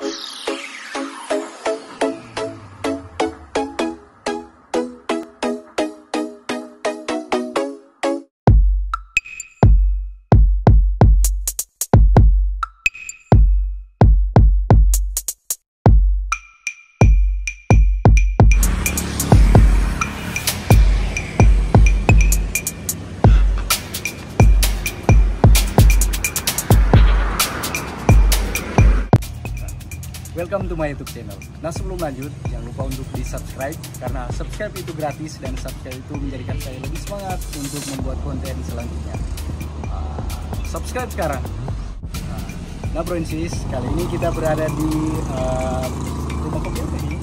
Welcome to my YouTube channel. Nah, sebelum lanjut, jangan lupa untuk di subscribe, karena subscribe itu gratis dan subscribe itu menjadikan saya lebih semangat untuk membuat konten selanjutnya. Subscribe sekarang. Nah bro and sis, kali ini kita berada di rumah kopi apa ini?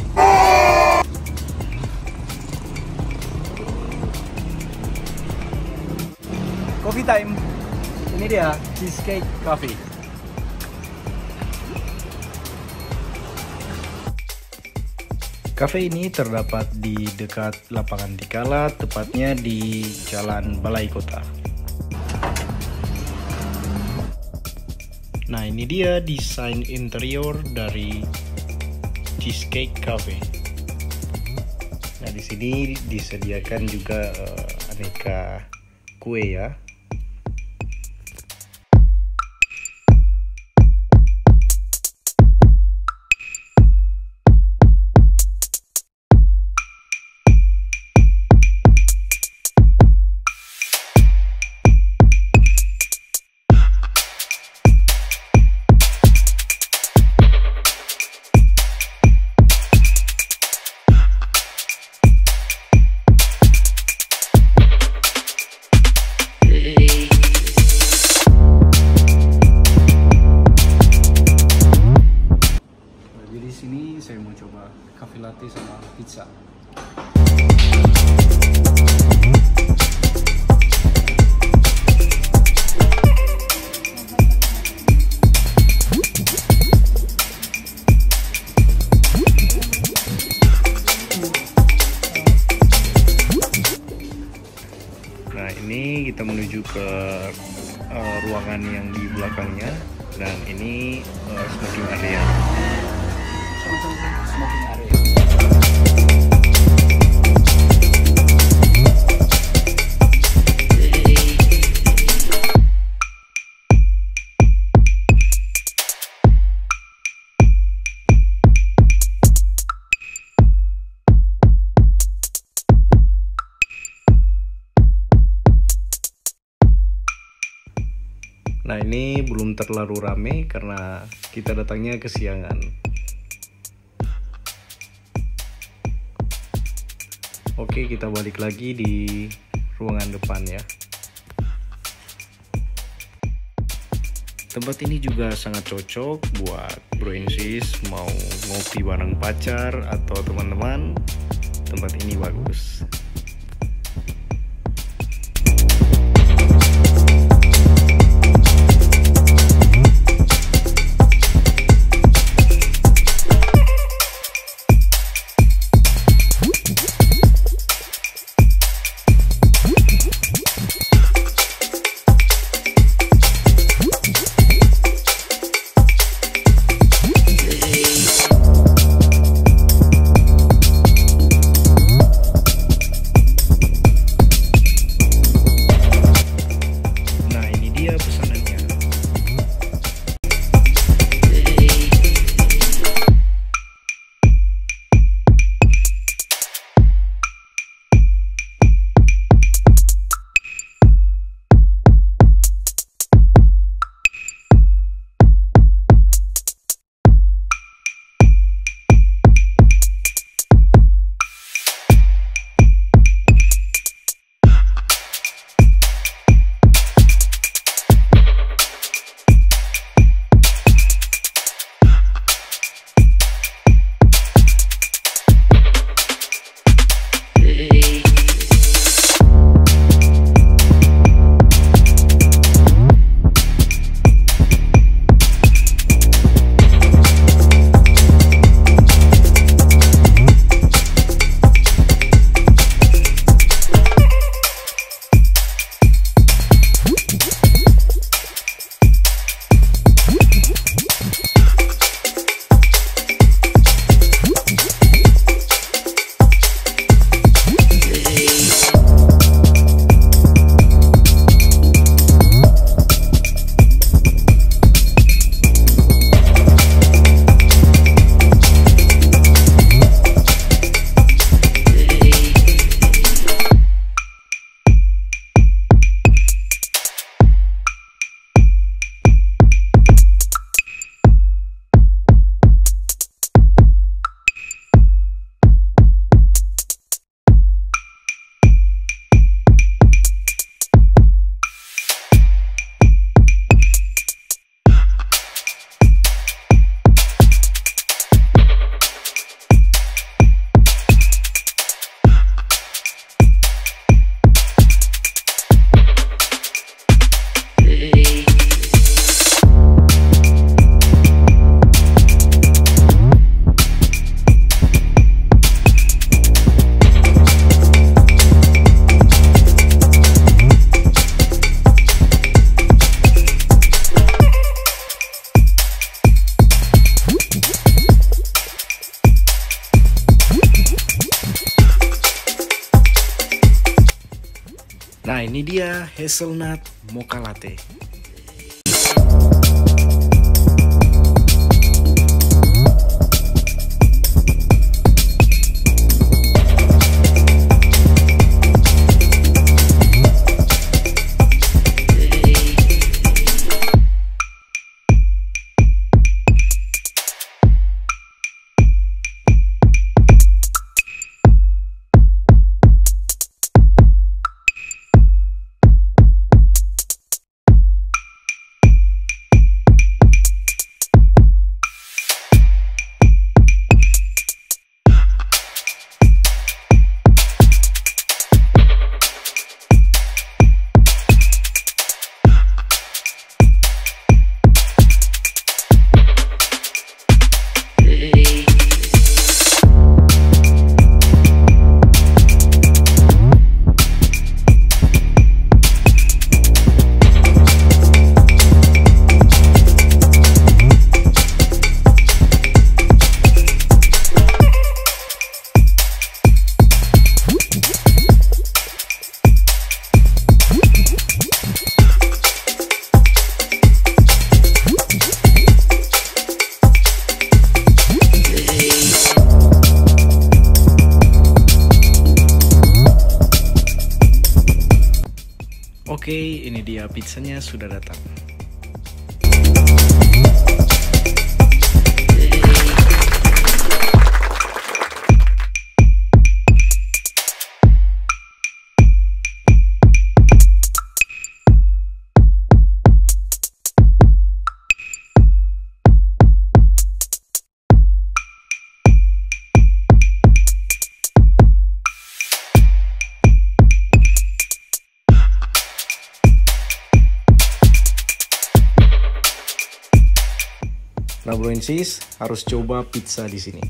Coffee time. Ini dia Cheesecake Cafe. Cafe ini terdapat di dekat lapangan Tikala, tepatnya di Jalan Balai Kota. Nah, ini dia desain interior dari Cheesecake Cafe. Nah, di sini disediakan juga aneka kue ya. Saya mau coba cafe latte sama pizza. Nah, ini kita menuju ke ruangan yang di belakangnya, dan ini smoking area. Smoking area. Nah, ini belum terlalu rame karena kita datangnya kesiangan. Oke, kita balik lagi di ruangan depan ya. Tempat ini juga sangat cocok buat bro and sis mau ngopi bareng pacar atau teman-teman. Tempat ini bagus. Nah, ini dia hazelnut mocha latte. Oke, ini dia pizzanya sudah datang. Nah, bro and sis, harus coba pizza di sini.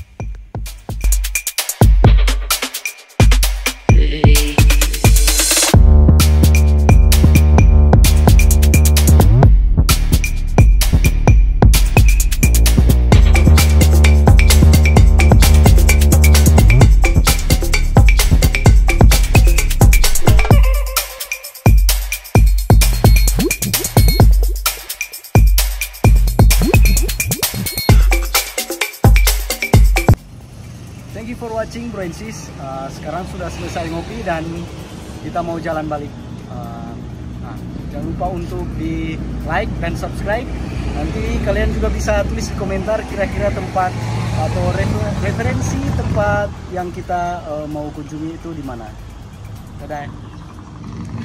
Thank you for watching, bro and sis. Sekarang sudah selesai ngopi dan kita mau jalan balik. Jangan lupa untuk di like dan subscribe. Nanti kalian juga bisa tulis di komentar kira-kira tempat atau referensi tempat yang kita mau kunjungi itu di mana. Dadah.